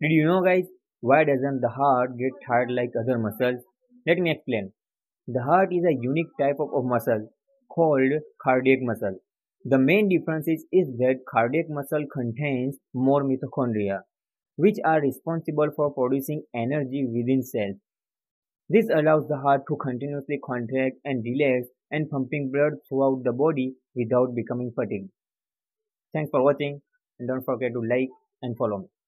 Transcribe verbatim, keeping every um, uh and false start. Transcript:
Did you know, guys, why doesn't the heart get tired like other muscles? Let me explain. The heart is a unique type of, of muscle called cardiac muscle. The main difference is, is that cardiac muscle contains more mitochondria, which are responsible for producing energy within cells. This allows the heart to continuously contract and relax and pumping blood throughout the body without becoming fatigued. Thanks for watching, and don't forget to like and follow me.